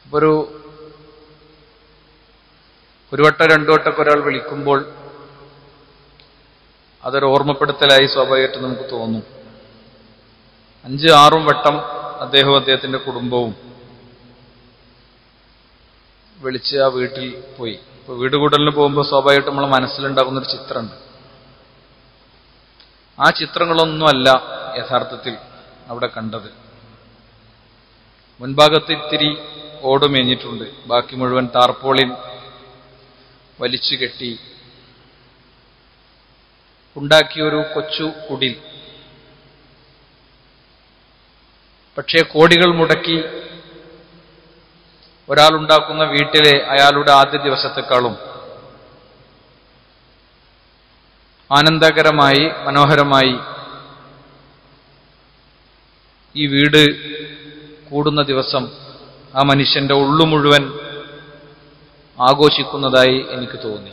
ഒരു വട്ടം രണ്ടു വട്ടമൊക്കെ ഒരാൾ വിളിക്കുമ്പോൾ അതൊരു ഓർമ്മപ്പെടുത്തലായി സ്വാഭാവികമായിട്ട് നമുക്ക് തോന്നും. 5-6 വട്ടം അദ്ദേഹവും അദ്ദേഹത്തിന്റെ കുടുംബവും വിളിച്ച് ആ വീട്ടിൽ പോയി. ഇപ്പൊ വീട് കൂടലിന് പോകുമ്പോൾ സ്വാഭാവികമായിട്ട് നമ്മളെ മനസ്സിലുണ്ടാകുന്നൊരു ചിത്രമുണ്ട്. ആ ചിത്രങ്ങളൊന്നുമല്ല യഥാർത്ഥത്തിൽ അവിടെ കണ്ടത്. മുൻഭാഗത്ത് ഇത്തിരി ഓട് മേഞ്ഞിട്ടുണ്ട്, ബാക്കി മുഴുവൻ ടാർപോളിൻ വലിച്ചു കെട്ടി ഉണ്ടാക്കിയൊരു കൊച്ചു കുടിൽ. പക്ഷേ കോടികൾ മുടക്കി ഒരാളുണ്ടാക്കുന്ന വീട്ടിലെ അയാളുടെ ആദ്യ ദിവസത്തെക്കാളും ആനന്ദകരമായി മനോഹരമായി ഈ വീട് കൂടുന്ന ദിവസം ആ മനുഷ്യന്റെ ഉള്ളു മുഴുവൻ ആഘോഷിക്കുന്നതായി എനിക്ക് തോന്നി.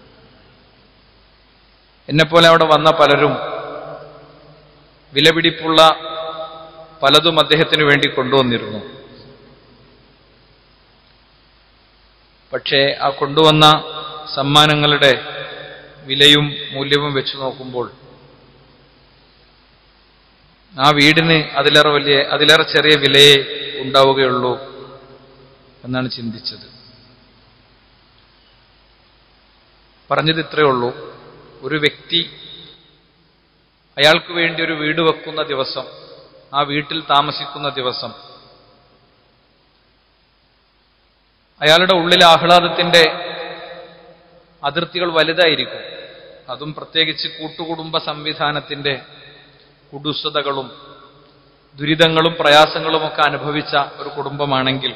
എന്നെപ്പോലെ അവിടെ വന്ന പലരും വിലപിടിപ്പുള്ള പലതും അദ്ദേഹത്തിന് വേണ്ടി കൊണ്ടുവന്നിരുന്നു. പക്ഷേ ആ കൊണ്ടുവന്ന സമ്മാനങ്ങളുടെ വിലയും മൂല്യവും വെച്ച് നോക്കുമ്പോൾ ആ വീടിന് അതിലേറെ ചെറിയ വിലയെ ഉണ്ടാവുകയുള്ളൂ എന്നാണ് ചിന്തിച്ചത്. പറഞ്ഞത് ഇത്രയേ ഉള്ളൂ. ഒരു വ്യക്തി അയാൾക്ക് വേണ്ടി ഒരു വീട് വെക്കുന്ന ദിവസം, ആ വീട്ടിൽ താമസിക്കുന്ന ദിവസം, അയാളുടെ ഉള്ളിലെ ആഹ്ലാദത്തിന്റെ അതിർത്തികൾ വലുതായിരിക്കും. അതും പ്രത്യേകിച്ച് കൂട്ടുകുടുംബ സംവിധാനത്തിന്റെ കുടുസതകളും ദുരിതങ്ങളും പ്രയാസങ്ങളുമൊക്കെ അനുഭവിച്ച ഒരു കുടുംബമാണെങ്കിൽ,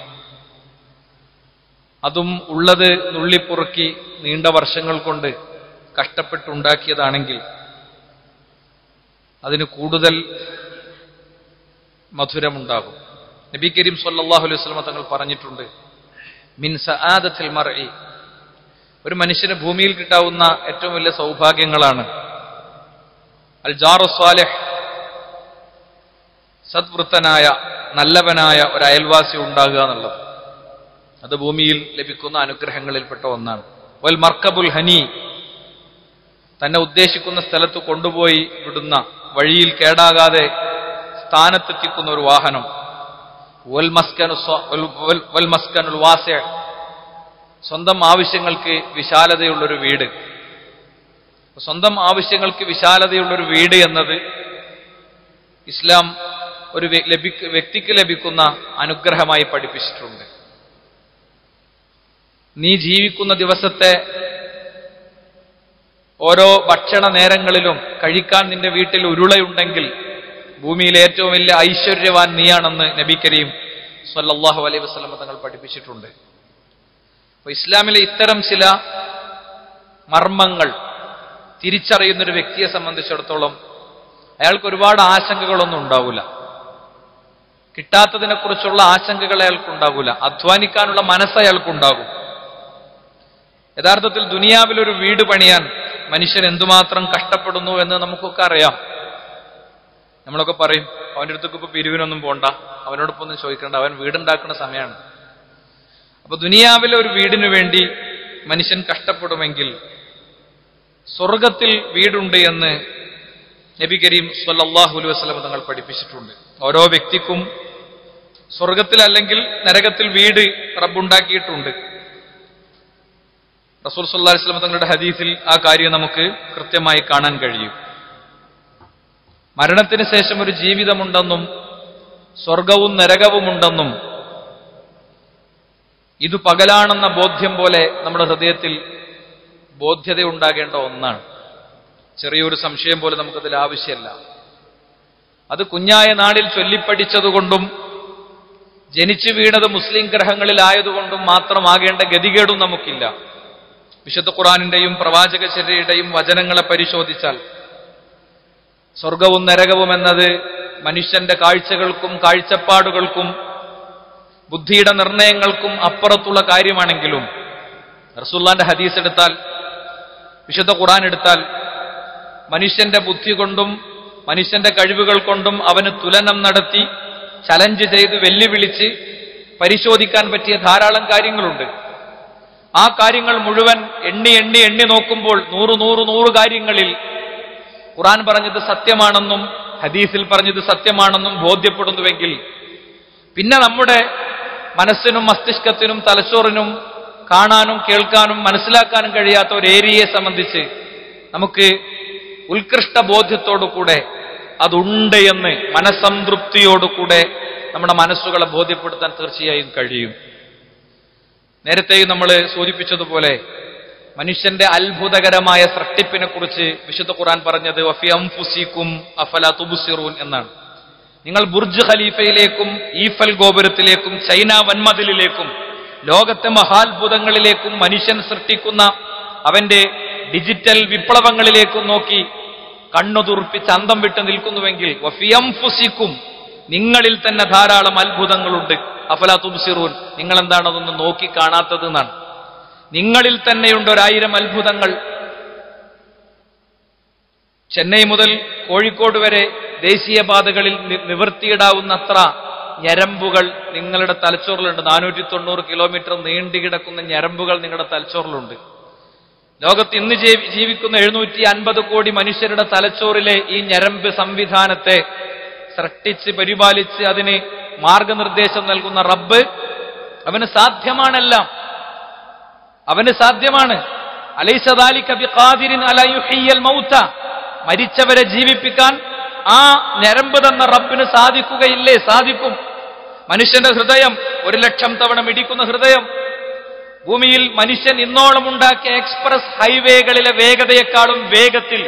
അതും ഉള്ളത് നുള്ളിപ്പുറുക്കി നീണ്ട വർഷങ്ങൾ കൊണ്ട് കഷ്ടപ്പെട്ടുണ്ടാക്കിയതാണെങ്കിൽ അതിന് കൂടുതൽ മധുരമുണ്ടാകും. നബി കരീം സ്വല്ലല്ലാഹു അലൈഹി വസല്ലം തങ്ങൾ പറഞ്ഞിട്ടുണ്ട്, മിൻ സആദത്തിൽ മർഇ, ഒരു മനുഷ്യന് ഭൂമിയിൽ കിട്ടാവുന്ന ഏറ്റവും വലിയ സൗഭാഗ്യങ്ങളാണ് അൽ ജാറു സ്വാലിഹ്, സദ്വൃത്തനായ നല്ലവനായ ഒരു അയൽവാസി ഉണ്ടാകുക എന്നുള്ളത്. അത് ഭൂമിയിൽ ലഭിക്കുന്ന അനുഗ്രഹങ്ങളിൽപ്പെട്ട ഒന്നാണ്. വൽ മർക്കബുൽ ഹനി, തന്നെ ഉദ്ദേശിക്കുന്ന സ്ഥലത്ത് കൊണ്ടുപോയി വിടുന്ന, വഴിയിൽ കേടാകാതെ സ്ഥാനത്തെത്തിക്കുന്ന ഒരു വാഹനം. വൽ മസ്കനുൽ വാസിഅ, സ്വന്തം ആവശ്യങ്ങൾക്ക് വിശാലതയുള്ളൊരു വീട്. സ്വന്തം ആവശ്യങ്ങൾക്ക് വിശാലതയുള്ളൊരു വീട് എന്നത് ഇസ്ലാം ഒരു വ്യക്തിക്ക് ലഭിക്കുന്ന അനുഗ്രഹമായി പഠിപ്പിച്ചിട്ടുണ്ട്. നീ ജീവിക്കുന്ന ദിവസത്തെ ഓരോ ഭക്ഷണ നേരങ്ങളിലും കഴിക്കാൻ നിന്റെ വീട്ടിൽ ഉരുളയുണ്ടെങ്കിൽ ഭൂമിയിലെ ഏറ്റവും വലിയ ഐശ്വര്യവാൻ നീയാണെന്ന് നബി കരീം സ്വല്ലല്ലാഹു അലൈഹി വസല്ലം തങ്ങൾ പഠിപ്പിച്ചിട്ടുണ്ട്. അപ്പൊ ഇസ്ലാമിലെ ഇത്തരം ചില മർമ്മങ്ങൾ തിരിച്ചറിയുന്നൊരു വ്യക്തിയെ സംബന്ധിച്ചിടത്തോളം അയാൾക്ക് ഒരുപാട് ആശങ്കകളൊന്നും ഉണ്ടാവില്ല. കിട്ടാത്തതിനെക്കുറിച്ചുള്ള ആശങ്കകൾ അയാൾക്കുണ്ടാകില്ല. അധ്വാനിക്കാനുള്ള മനസ്സ് അയാൾക്കുണ്ടാകും. യഥാർത്ഥത്തിൽ ദുനിയാവിലൊരു വീട് പണിയാൻ മനുഷ്യൻ എന്തുമാത്രം കഷ്ടപ്പെടുന്നു എന്ന് നമുക്കൊക്കെ അറിയാം. നമ്മളൊക്കെ പറയും, അവൻ്റെ അടുത്തൊക്കെ ഇപ്പൊ പിരിവിനൊന്നും പോണ്ട, അവനോടൊപ്പം ഒന്നും ചോദിക്കണ്ട, അവൻ വീടുണ്ടാക്കുന്ന സമയമാണ്. അപ്പൊ ദുനിയാവിലെ ഒരു വീടിനു വേണ്ടി മനുഷ്യൻ കഷ്ടപ്പെടുമെങ്കിൽ സ്വർഗത്തിൽ വീടുണ്ട് എന്ന് നബി കരീം സ്വല്ലല്ലാഹു അലൈഹി വസല്ലം തങ്ങൾ പഠിപ്പിച്ചിട്ടുണ്ട്. ഓരോ വ്യക്തിക്കും സ്വർഗത്തിൽ അല്ലെങ്കിൽ നരകത്തിൽ വീട് റബ്ബുണ്ടാക്കിയിട്ടുണ്ട്. റസൂൽ സല്ലല്ലാഹു അലൈഹി വസല്ലം തങ്ങളുടെ ഹദീസിൽ ആ കാര്യം നമുക്ക് കൃത്യമായി കാണാൻ കഴിയും. മരണത്തിന് ശേഷം ഒരു ജീവിതമുണ്ടെന്നും സ്വർഗവും നരകവുമുണ്ടെന്നും ഇത് പകലാണെന്ന ബോധ്യം പോലെ നമ്മുടെ ഹൃദയത്തിൽ ബോധ്യതയുണ്ടാകേണ്ട ഒന്നാണ്. ചെറിയൊരു സംശയം പോലെ നമുക്കതിൽ ആവശ്യമല്ല. അത് കുഞ്ഞായ നാളിൽ ചൊല്ലിപ്പഠിച്ചതുകൊണ്ടും ജനിച്ചു വീണത് മുസ്ലിം ഗ്രഹങ്ങളിലായതുകൊണ്ടും മാത്രമാകേണ്ട ഗതികേടും നമുക്കില്ല. വിശുദ്ധ ഖുർആനിന്റെയും പ്രവാചകചര്യയുടെയും വചനങ്ങളെ പരിശോധിച്ചാൽ സ്വർഗവും നരകവും എന്നത് മനുഷ്യന്റെ കാഴ്ചകൾക്കും കാഴ്ചപ്പാടുകൾക്കും ബുദ്ധിയുടെ നിർണയങ്ങൾക്കും അപ്പുറത്തുള്ള കാര്യമാണെങ്കിലും റസൂലുള്ളാഹിന്റെ ഹദീസ് എടുത്താൽ, വിശുദ്ധ ഖുർആൻ എടുത്താൽ, മനുഷ്യന്റെ ബുദ്ധി കൊണ്ടും മനുഷ്യന്റെ കഴിവുകൾ കൊണ്ടും അവന് തുലനം നടത്തി ചലഞ്ച് ചെയ്ത് വെല്ലുവിളിച്ച് പരിശോധിക്കാൻ പറ്റിയ ധാരാളം കാര്യങ്ങളുണ്ട്. ആ കാര്യങ്ങൾ മുഴുവൻ എണ്ണി നോക്കുമ്പോൾ 100 കാര്യങ്ങളിൽ ഖുർആൻ പറഞ്ഞത് സത്യമാണെന്നും ഹദീസിൽ പറഞ്ഞത് സത്യമാണെന്നും ബോധ്യപ്പെടുന്നുവെങ്കിൽ പിന്നെ നമ്മുടെ മനസ്സിനും മസ്തിഷ്കത്തിനും തലച്ചോറിനും കാണാനും കേൾക്കാനും മനസ്സിലാക്കാനും കഴിയാത്ത ഒരു ഏരിയയെ സംബന്ധിച്ച് നമുക്ക് ഉത്കൃഷ്ട ബോധ്യത്തോടുകൂടെ അതുണ്ട് എന്ന് മനസ്സംതൃപ്തിയോടുകൂടെ നമ്മുടെ മനസ്സുകളെ ബോധ്യപ്പെടുത്താൻ തീർച്ചയായും കഴിയും. നേരത്തെയും നമ്മൾ സൂചിപ്പിച്ചതുപോലെ മനുഷ്യന്റെ അത്ഭുതകരമായ സൃഷ്ടിപ്പിനെ കുറിച്ച് വിശുദ്ധ ഖുർആൻ പറഞ്ഞത് വഫി അൻഫുസികും അഫലാ തുബ്സിറൂൻ എന്നാണ്. നിങ്ങൾ ബുർജ് ഖലീഫയിലേക്കും ഈഫൽ ഗോപുരത്തിലേക്കും ചൈന വൻമതിലിലേക്കും ലോകത്തെ മഹാത്ഭുതങ്ങളിലേക്കും മനുഷ്യൻ സൃഷ്ടിക്കുന്ന അവന്റെ ഡിജിറ്റൽ വിപ്ലവങ്ങളിലേക്കും നോക്കി കണ്ണുതുർപ്പിച്ച് അന്തം വിട്ട് നിൽക്കുന്നുവെങ്കിൽ വഫി അൻഫുസികും നിങ്ങളിൽ തന്നെ ധാരാളം അത്ഭുതങ്ങളുണ്ട്. അഫലാ തുബ്സിറൂൻ നിങ്ങൾ എന്താണ് അതൊന്നും നോക്കി കാണാത്തത് എന്നാണ്. നിങ്ങളിൽ തന്നെയുണ്ട് 1000 അത്ഭുതങ്ങൾ. ചെന്നൈ മുതൽ കോഴിക്കോട് വരെ ദേശീയപാതകളിൽ നിവർത്തിയിടാവുന്നത്ര ഞരമ്പുകൾ നിങ്ങളുടെ തലച്ചോറിലുണ്ട്. 490 കിലോമീറ്റർ നീണ്ടുകിടക്കുന്ന ഞരമ്പുകൾ നിങ്ങളുടെ തലച്ചോറിലുണ്ട്. ലോകത്ത് ഇന്ന് ജീവിക്കുന്ന 750 കോടി മനുഷ്യരുടെ തലച്ചോറിലെ ഈ ഞരമ്പ് സംവിധാനത്തെ സൃഷ്ടിച്ച് പരിപാലിച്ച് അതിന് മാർഗനിർദ്ദേശം നൽകുന്ന റബ്ബ് അവന് സാധ്യമാണെല്ലാം. അവന് സാധ്യമാണ്. അലൈസ ദാലിക ബിഖാദിരിൻ അലാ യുഹ്യിൽ മൗത, മരിച്ചവരെ ജീവിപ്പിക്കാൻ ആ ഞരമ്പ് തന്ന റബ്ബിന് സാധിക്കുകയില്ലേ? സാധിക്കും. മനുഷ്യന്റെ ഹൃദയം 1,00,000 തവണ മിടിക്കുന്ന ഹൃദയം, ഭൂമിയിൽ മനുഷ്യൻ ഇന്നോളം ഉണ്ടാക്കിയ എക്സ്പ്രസ് ഹൈവേകളിലെ വേഗതയെക്കാളും വേഗത്തിൽ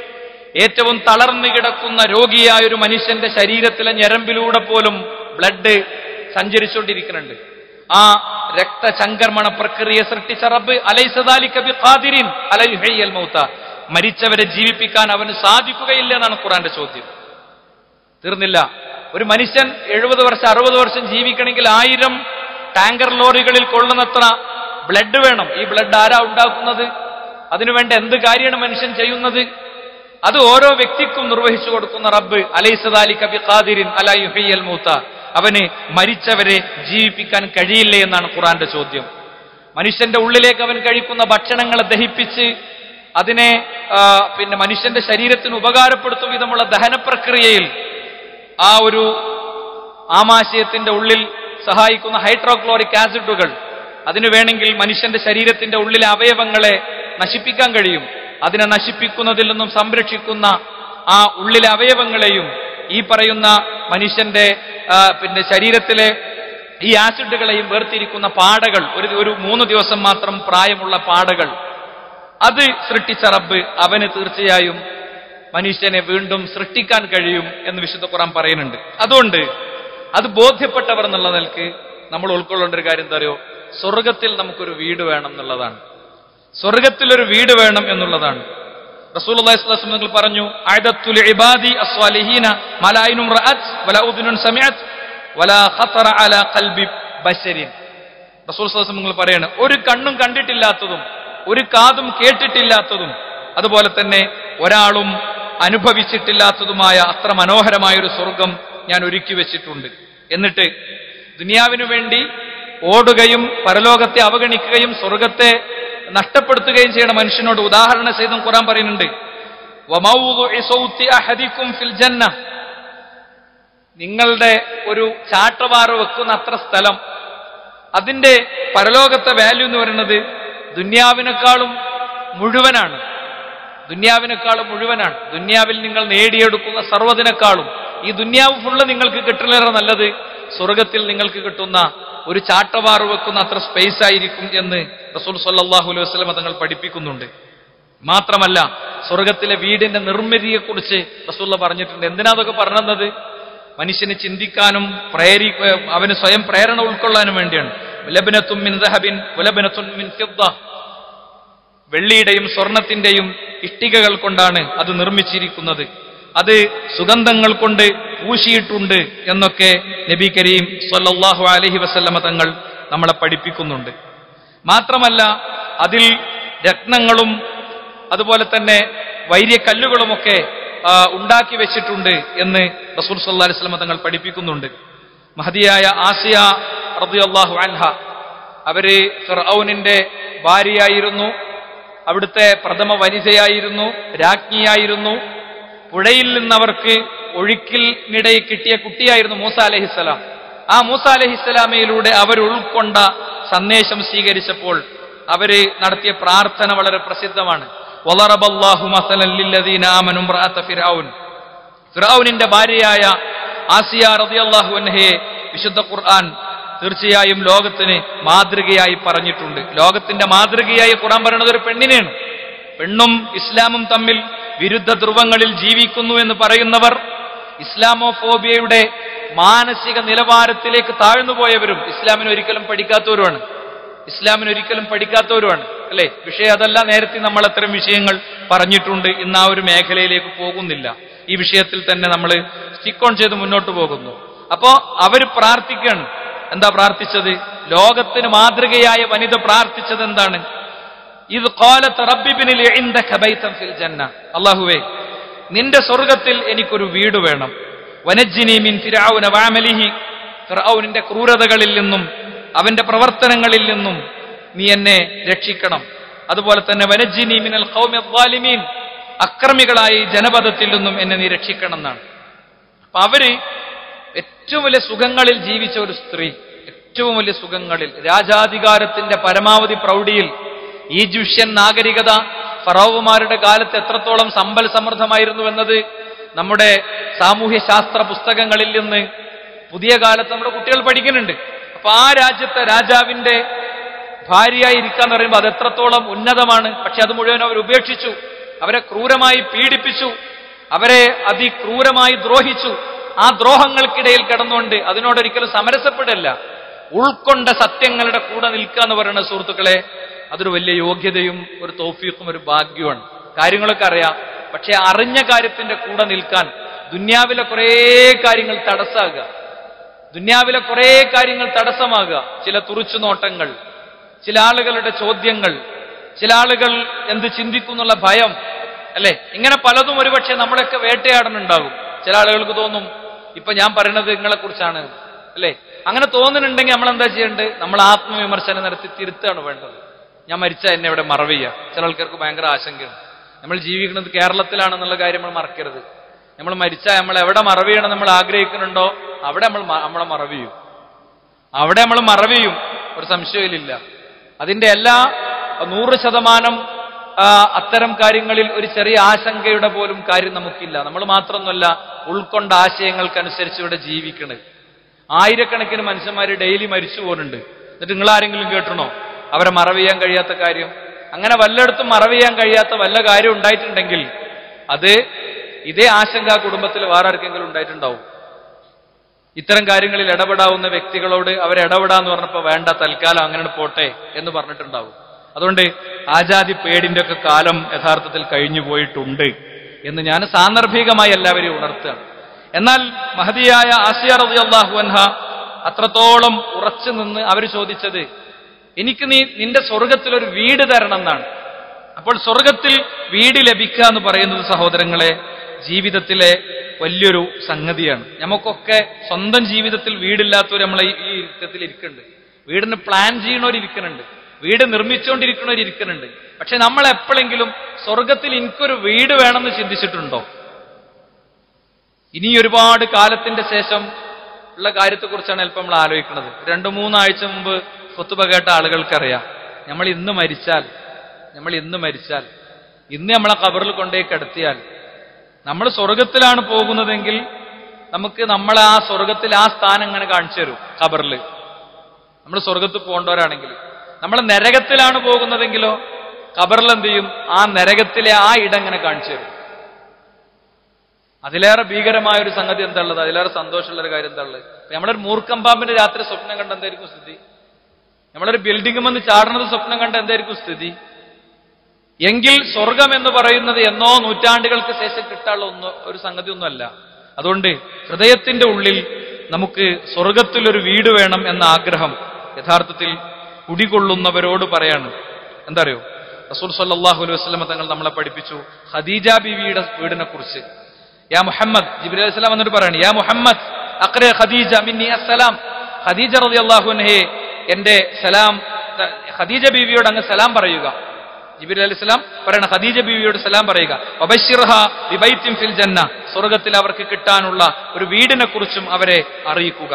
ഏറ്റവും തളർന്നു കിടക്കുന്ന രോഗിയായ ഒരു മനുഷ്യന്റെ ശരീരത്തിലെ ഞരമ്പിലൂടെ പോലും ബ്ലഡ് സഞ്ചരിച്ചുകൊണ്ടിരിക്കുന്നുണ്ട്. ആ രക്തചംക്രമണ പ്രക്രിയ സൃഷ്ടിച്ച റബ്ബ് അലൈസ ദാലിക ബിഖാദിരിൻ അലാ യുഹ്യിൽ മൗത, മരിച്ചവരെ ജീവിപ്പിക്കാൻ അവന് സാധിക്കുകയില്ല എന്നാണ് ഖുർആന്റെ ചോദ്യം. തീർന്നില്ല. ഒരു മനുഷ്യൻ 70 വർഷം 60 വർഷം ജീവിക്കണമെങ്കിൽ 1000 ടാങ്കർ ലോറികളിൽ കൊള്ളുന്നത്ര ബ്ലഡ് വേണം. ഈ ബ്ലഡ് ആരാ ഉണ്ടാക്കുന്നത്? അതിനുവേണ്ട എന്ത് കാര്യമാണ് മനുഷ്യൻ ചെയ്യുന്നത്? അത് ഓരോ വ്യക്തിക്കും നിർവഹിച്ചു കൊടുക്കുന്ന റബ്ബ് അലൈസ ദാലിക ബിഖാദിരിൻ അലാ യുഹ്യിൽ മൗത, അവന് മരിച്ചവരെ ജീവിപ്പിക്കാൻ കഴിയില്ലേ എന്നാണ് ഖുർആന്റെ ചോദ്യം. മനുഷ്യന്റെ ഉള്ളിലേക്ക് അവൻ കഴിക്കുന്ന ഭക്ഷണങ്ങളെ ദഹിപ്പിച്ച് അതിനെ മനുഷ്യന്റെ ശരീരത്തിന് ഉപകാരപ്പെടുത്തും വിധമുള്ള ദഹന പ്രക്രിയയിൽ ആ ഒരു ആമാശയത്തിന്റെ ഉള്ളിൽ സഹായിക്കുന്ന ഹൈഡ്രോക്ലോറിക് ആസിഡുകൾ അതിനു വേണമെങ്കിൽ മനുഷ്യന്റെ ശരീരത്തിന്റെ ഉള്ളിലെ അവയവങ്ങളെ നശിപ്പിക്കാൻ കഴിയും. അതിനെ നശിപ്പിക്കുന്നതിൽ നിന്നും സംരക്ഷിക്കുന്ന ആ ഉള്ളിലെ അവയവങ്ങളെയും ഈ പറയുന്ന മനുഷ്യന്റെ ശരീരത്തിലെ ഈ ആസിഡുകളെയും വേർതിരിക്കുന്ന പാടകൾ, ഒരു 3 ദിവസം മാത്രം പ്രായമുള്ള പാടകൾ, അത് സൃഷ്ടിച്ച റബ്ബ് അവന് തീർച്ചയായും മനുഷ്യനെ വീണ്ടും സൃഷ്ടിക്കാൻ കഴിയും എന്ന് വിശുദ്ധ ഖുർആൻ പറയുന്നുണ്ട്. അതുകൊണ്ട് അത് ബോധ്യപ്പെട്ടവർ എന്നുള്ള നിലക്ക് നമ്മൾ ഉൾക്കൊള്ളേണ്ട ഒരു കാര്യം എന്താ അറിയോ? സ്വർഗത്തിൽ നമുക്കൊരു വീട് വേണം എന്നുള്ളതാണ്. സ്വർഗത്തിലൊരു വീട് വേണം എന്നുള്ളതാണ്. റസൂലുള്ളാഹി സ്വല്ലല്ലാഹു അലൈഹി വസല്ലം പറഞ്ഞു, അഅദത്തു ലിഇബാദി അസ്വാലിഹീന മാ ലാ ഐനുൻ റഅത് വലാ ഉദുനുൻ സമിഅത് വലാ ഖതറ അലാ ഖൽബി ബശരിൻ. റസൂൽ സ്വല്ലല്ലാഹു അലൈഹി വസല്ലം പറയാണ്, ഒരു കണ്ണും കണ്ടിട്ടില്ലാത്തതും ഒരു കാതും കേട്ടിട്ടില്ലാത്തതും അതുപോലെ തന്നെ ഒരാളും അനുഭവിച്ചിട്ടില്ലാത്തതുമായ അത്ര മനോഹരമായ ഒരു സ്വർഗം ഞാൻ ഒരുക്കി വെച്ചിട്ടുണ്ട്. എന്നിട്ട് ദുനിയാവിനു വേണ്ടി ഓടുകയും പരലോകത്തെ അവഗണിക്കുകയും സ്വർഗത്തെ നഷ്ടപ്പെടുത്തുകയും ചെയ്യുന്ന മനുഷ്യനോട് ഉദാഹരണ സഹിതം ഖുർആൻ പറയുന്നുണ്ട്, വമൗദുഇ സൗതി അഹദികും ഫിൽ ജന്ന, നിങ്ങളുടെ ഒരു ചാട്ടവാറ് വെക്കുന്ന അത്ര സ്ഥലം, അതിന്റെ പരലോകത്തെ വാല്യൂ എന്ന് പറയുന്നത് ദുന്യാവിനേക്കാളും മുഴുവനാണ്. ദുന്യാവിൽ നിങ്ങൾ നേടിയെടുക്കുന്ന സർവ്വതിനേക്കാളും ഈ ദുന്യാവ് ഫുള്ള് നിങ്ങൾക്ക് കിട്ടുന്നതിലേറെ നല്ലത് സ്വർഗത്തിൽ നിങ്ങൾക്ക് കിട്ടുന്ന ഒരു ചാട്ടവാറ് വെക്കുന്ന അത്ര സ്പേസ് ആയിരിക്കും എന്ന് റസൂൽ സ്വല്ലല്ലാഹു അലൈഹി വസല്ലം തങ്ങൾ പഠിപ്പിക്കുന്നുണ്ട്. മാത്രമല്ല സ്വർഗത്തിലെ വീടിന്റെ നിർമ്മിതിയെക്കുറിച്ച് റസൂലുള്ള പറഞ്ഞിട്ടുണ്ട്. എന്തിനാ അതൊക്കെ പറഞ്ഞത്? മനുഷ്യന് ചിന്തിക്കാനും അവന് സ്വയം പ്രേരണ ഉൾക്കൊള്ളാനും വേണ്ടിയാണ്. ലബ്നത്തുൻ മിൻ ദഹബിൻ വലബ്നത്തുൻ മിൻ ഫിദ്ദ, വെള്ളിയുടെയും സ്വർണത്തിന്റെയും ഇഷ്ടികകൾ കൊണ്ടാണ് അത് നിർമ്മിച്ചിരിക്കുന്നത്. അത് സുഗന്ധങ്ങൾ കൊണ്ട് പൂശിയിട്ടുണ്ട് എന്നൊക്കെ നബി കരീം സ്വല്ലല്ലാഹു അലൈഹി വസല്ലമ തങ്ങൾ നമ്മളെ പഠിപ്പിക്കുന്നുണ്ട്. മാത്രമല്ല അതിൽ രത്നങ്ങളും അതുപോലെ തന്നെ വൈര്യക്കല്ലുകളുമൊക്കെ ഉണ്ടാക്കി വെച്ചിട്ടുണ്ട് എന്ന് റസൂൽ സല്ലല്ലാഹു അലൈഹി വസല്ലമ തങ്ങൾ പഠിപ്പിക്കുന്നുണ്ട്. മഹദിയായ ആസിയ റളിയല്ലാഹു അൻഹ, അവര് ഫിർഔനിന്റെ ഭാര്യയായിരുന്നു, അവിടുത്തെ പ്രഥമ വനിതയായിരുന്നു, രാജ്ഞിയായിരുന്നു. പുഴയിൽ നിന്നവർക്ക് ഒഴുക്കിനിടയിൽ കിട്ടിയ കുട്ടിയായിരുന്നു മൂസ അലൈഹിസ്സലാം. ആ മൂസ അലൈഹിസ്സലാമയിലൂടെ അവർ ഉൾക്കൊണ്ട സന്ദേശം സ്വീകരിച്ചപ്പോൾ അവര് നടത്തിയ പ്രാർത്ഥന വളരെ പ്രസിദ്ധമാണ്. വളറബല്ലാഹു മസലൻ ലില്ലദീന ആമനു ഇംറഅത ഫിർഔൻ. ഫിർഔനിന്റെ ഭാര്യയായ ആസിയ റളിയല്ലാഹു അൻഹയെ വിശുദ്ധ ഖുർആൻ തീർച്ചയായും ലോകത്തിന് മാതൃകയായി പറഞ്ഞിട്ടുണ്ട്. ലോകത്തിന്റെ മാതൃകയായി ഖുർആൻ പറയുന്നത് ഒരു പെണ്ണിനെയാണ്. പെണ്ണും ഇസ്ലാമും തമ്മിൽ വിരുദ്ധ ധ്രുവങ്ങളിൽ ജീവിക്കുന്നു എന്ന് പറയുന്നവർ ഇസ്ലാമോഫോബിയയുടെ മാനസിക നിലവാരത്തിലേക്ക് താഴ്ന്നുപോയവരും ഇസ്ലാമിനെ ഒരിക്കലും പഠിക്കാത്തവരുമാണ്. അല്ലെ? വിഷയം അതല്ല. നേരത്തെ നമ്മൾ അത്തരം വിഷയങ്ങൾ പറഞ്ഞിട്ടുണ്ട്. ഇന്ന് ആ ഒരു മേഖലയിലേക്ക് പോകുന്നില്ല. ഈ വിഷയത്തിൽ തന്നെ നമ്മൾ സ്റ്റിക്ക് ഓൺ ചെയ്ത് മുന്നോട്ട് പോകുന്നു. അപ്പോ അവര് പ്രാർത്ഥിക്കുകയാണ്. എന്താ പ്രാർത്ഥിച്ചത്? ലോകത്തിന് മാതൃകയായ വനിത പ്രാർത്ഥിച്ചത് എന്താണ്? ഇത് ഖാലത്ത് റബ്ബി ഇബ്നി ലി ഇൻദക ബൈതൻ ഫിൽ ജന്ന. അല്ലാഹുവേ, നിന്റെ സ്വർഗ്ഗത്തിൽ എനിക്കൊരു വീട് വേണം. വനജ്ജിനി മിൻ ഫിർഔന വഅമലിഹി. ഫിർഔനിന്റെ ക്രൂരതകളിൽ നിന്നും അവന്റെ പ്രവർത്തനങ്ങളിൽ നിന്നും നീ എന്നെ രക്ഷിക്കണം. അതുപോലെ തന്നെ വനജ്ജിനി മിനൽ ഖൗമി അദ്ദാലിമീൻ. അക്രമികളായ ജനപദത്തിൽ നിന്നും എന്നെ നീ രക്ഷിക്കണം എന്നാണ്. അപ്പൊ അവര് ഏറ്റവും വലിയ സുഖങ്ങളിൽ ജീവിച്ച ഒരു സ്ത്രീ, ഏറ്റവും വലിയ സുഖങ്ങളിൽ, രാജാധികാരത്തിന്റെ പരമാവധി പ്രൗഢിയിൽ. ഈജിപ്ഷ്യൻ നാഗരികത ഫറോവമാരുടെ കാലത്ത് എത്രത്തോളം സമ്പൽ സമൃദ്ധമായിരുന്നു എന്നത് നമ്മുടെ സാമൂഹ്യ ശാസ്ത്ര പുസ്തകങ്ങളിൽ നിന്ന് പുതിയ കാലത്ത് നമ്മുടെ കുട്ടികൾ പഠിക്കുന്നുണ്ട്. അപ്പൊ ആ രാജ്യത്തെ രാജാവിന്റെ ഭാര്യയായി ഇരിക്കാന്ന് പറയുമ്പോൾ അത് എത്രത്തോളം ഉന്നതമാണ്. പക്ഷെ അത് മുഴുവൻ അവർ ഉപേക്ഷിച്ചു. അവരെ ക്രൂരമായി പീഡിപ്പിച്ചു, അവരെ അതിക്രൂരമായി ദ്രോഹിച്ചു. ആ ദ്രോഹങ്ങൾക്കിടയിൽ കിടന്നുകൊണ്ട് അതിനോടൊരിക്കലും സമരസപ്പെടല്ല, ഉൾക്കൊണ്ട സത്യങ്ങളുടെ കൂടെ നിൽക്കുക എന്ന് പറയുന്ന സുഹൃത്തുക്കളെ, അതൊരു വലിയ യോഗ്യതയും ഒരു തൗഫീഖും ഒരു ഭാഗ്യമാണ്. കാര്യങ്ങളൊക്കെ അറിയാം, പക്ഷെ അറിഞ്ഞ കാര്യത്തിന്റെ കൂടെ നിൽക്കാൻ ദുന്യാവിലെ കുറേ കാര്യങ്ങൾ തടസ്സമാകുക. ചില തുറിച്ചുനോട്ടങ്ങൾ, ചില ആളുകളുടെ ചോദ്യങ്ങൾ, ചില ആളുകൾ എന്ത് ചിന്തിക്കുന്നുള്ള ഭയം, അല്ലെ? ഇങ്ങനെ പലതും ഒരുപക്ഷെ നമ്മളൊക്കെ വേട്ടയാടുന്നുണ്ടാകും. ചില ആളുകൾക്ക് തോന്നും ഇപ്പൊ ഞാൻ പറയുന്നത് നിങ്ങളെ കുറിച്ചാണ്, അല്ലെ? അങ്ങനെ തോന്നുന്നുണ്ടെങ്കിൽ നമ്മൾ എന്താ ചെയ്യേണ്ടത്? നമ്മൾ ആത്മവിമർശനം നടത്തി തിരുത്താണ് വേണ്ടത്. ഞാൻ മരിച്ചാൽ എന്നെ ഇവിടെ മറവിയ. ചില ആൾക്കാർക്ക് ഭയങ്കര ആശങ്കയാണ്. നമ്മൾ ജീവിക്കുന്നത് കേരളത്തിലാണെന്നുള്ള കാര്യം നമ്മൾ മറക്കരുത്. നമ്മൾ മരിച്ചാൽ നമ്മൾ എവിടെ മറവിയണം നമ്മൾ ആഗ്രഹിക്കുന്നുണ്ടോ അവിടെ നമ്മളെ മറവിയും. ഒരു സംശയമില്ല. അതിന്റെ എല്ലാ 100% അത്തരം കാര്യങ്ങളിൽ ഒരു ചെറിയ ആശങ്കയുടെ പോലും കാര്യം നമുക്കില്ല. നമ്മൾ മാത്രമൊന്നുമല്ല ഉൾക്കൊണ്ട ആശയങ്ങൾക്കനുസരിച്ച് ഇവിടെ ജീവിക്കണത്. ആയിരക്കണക്കിന് മനുഷ്യന്മാർ ഡെയിലി മരിച്ചു പോകുന്നുണ്ട്. എന്നിട്ട് നിങ്ങൾ ആരെങ്കിലും കേട്ടണോ അവരെ മറവിയാൻ കഴിയാത്ത കാര്യം? അങ്ങനെ വല്ലയിടത്തും മറവിയാൻ കഴിയാത്ത വല്ല കാര്യം ഉണ്ടായിട്ടുണ്ടെങ്കിൽ അത് ഇതേ ആശങ്ക കുടുംബത്തിൽ വേറെ ആർക്കെങ്കിലും ഉണ്ടായിട്ടുണ്ടാവും. ഇത്തരം കാര്യങ്ങളിൽ ഇടപെടാവുന്ന വ്യക്തികളോട് അവരിടപെടാന്ന് പറഞ്ഞപ്പോൾ വേണ്ട, തൽക്കാലം അങ്ങനെ പോട്ടെ എന്ന് പറഞ്ഞിട്ടുണ്ടാവും. അതുകൊണ്ട് ആജാതി പേടിന്റെ ഒക്കെ കാലം യഥാർത്ഥത്തിൽ കഴിഞ്ഞു പോയിട്ടുണ്ട് എന്ന് ഞാൻ സാന്ദർഭികമായി എല്ലാവരെയും ഉണർത്തുകയാണ്. എന്നാൽ മഹദിയായ ആസിയ റളിയല്ലാഹു അൻഹ അത്രത്തോളം ഉറച്ചു നിന്ന് അവർ ചോദിച്ചത്, എനിക്ക് നിന്റെ സ്വർഗത്തിൽ ഒരു വീട് തരണം എന്നാണ്. അപ്പോൾ സ്വർഗത്തിൽ വീട് ലഭിക്കുക എന്ന് പറയുന്നത് സഹോദരങ്ങളെ ജീവിതത്തിലെ വലിയൊരു സംഗതിയാണ്. നമുക്കൊക്കെ സ്വന്തം ജീവിതത്തിൽ വീടില്ലാത്തവർ നമ്മളെ ഈ ഇരിക്കത്തിൽ ഇരിക്കുന്നുണ്ട്. വീടിന് പ്ലാൻ ചെയ്യണവരിയ്ക്കുന്നുണ്ട്, വീട് നിർമ്മിച്ചുകൊണ്ടിരിക്കണവരിയ്ക്കുന്നുണ്ട്. പക്ഷെ നമ്മൾ എപ്പോഴെങ്കിലും സ്വർഗത്തിൽ എനിക്കൊരു വീട് വേണമെന്ന് ചിന്തിച്ചിട്ടുണ്ടോ? ഇനി ഒരുപാട് കാലത്തിന്റെ ശേഷം ഉള്ള കാര്യത്തെക്കുറിച്ചാണ് അല്പം നമ്മൾ ആലോചിക്കുന്നത്. 2-3 ആഴ്ച മുമ്പ് ഖുത്ബ കേട്ട ആളുകൾക്കറിയാം, നമ്മൾ ഇന്ന് മരിച്ചാൽ ഇന്ന് നമ്മളെ ഖബറിൽ കൊണ്ടുപോയി കിടത്തിയാൽ നമ്മൾ സ്വർഗത്തിലാണ് പോകുന്നതെങ്കിൽ നമുക്ക് നമ്മളെ ആ സ്വർഗത്തിൽ ആ സ്ഥാനം ഇങ്ങനെ കാണിച്ചു തരും. ഖബറിൽ നമ്മൾ സ്വർഗത്തിൽ പോകേണ്ടവരാണെങ്കിൽ, നമ്മൾ നരകത്തിലാണ് പോകുന്നതെങ്കിലോ ഖബറിൽ എന്ത് ചെയ്യും? ആ നരകത്തിലെ ആ ഇടം ഇങ്ങനെ കാണിച്ചു തരും. അതിലേറെ ഭീകരമായ ഒരു സംഗതി എന്താ ഉള്ളത്? അതിലേറെ സന്തോഷമുള്ളൊരു കാര്യം എന്താ ഉള്ളത്? നമ്മളൊരു മൂർഖം പാമ്പിന്റെ രാത്രി സ്വപ്നം കണ്ട എന്തായിരിക്കും സ്ഥിതി? നമ്മളൊരു ബിൽഡിംഗ് വന്ന് ചാടുന്നത് സ്വപ്നം കണ്ട എന്തായിരിക്കും സ്ഥിതി? എങ്കിൽ സ്വർഗം എന്ന് പറയുന്നത് എന്നോ നൂറ്റാണ്ടുകൾക്ക് ശേഷം കിട്ടാനുള്ള ഒരു സംഗതി ഒന്നുമല്ല. അതുകൊണ്ട് ഹൃദയത്തിന്റെ ഉള്ളിൽ നമുക്ക് സ്വർഗത്തിലൊരു വീട് വേണം എന്ന ആഗ്രഹം യഥാർത്ഥത്തിൽ കുടികൊള്ളുന്നവരോട് പറയാണ്. എന്താ അറിയോ? റസൂൽ സല്ലല്ലാഹു അലൈഹി വസല്ലം തങ്ങൾ നമ്മളെ പഠിപ്പിച്ചു ഖദീജ ബീവിയുടെ വീടിനെ കുറിച്ച്. യാ മുഹമ്മദ്, ജിബ്രീൽ അലൈഹിസ്സലാം എന്നിട്ട് പറയാണ്, യാ മുഹമ്മദ് അഖ്റ ഖദീജ മിന്നി അസ്സലാം. ഖദീജ റളിയല്ലാഹു അൻഹയെ എന്റെ സലാം, ഖദീജ ബീവിയോട് അങ്ങ് സലാം പറയുക. ജിബ്രീൽ അലൈഹിസ്സലാം പറയണം ഖദീജ ബീവിയോട് സലാം പറയുക. വബശ്ശിർഹാ ബിബൈത്തിൻ ഫിൽ ജന്ന, സ്വർഗ്ഗത്തിൽ അവർക്ക് കിട്ടാനുള്ള ഒരു വീടിനെ കുറിച്ചും അവരെ അറിയിക്കുക.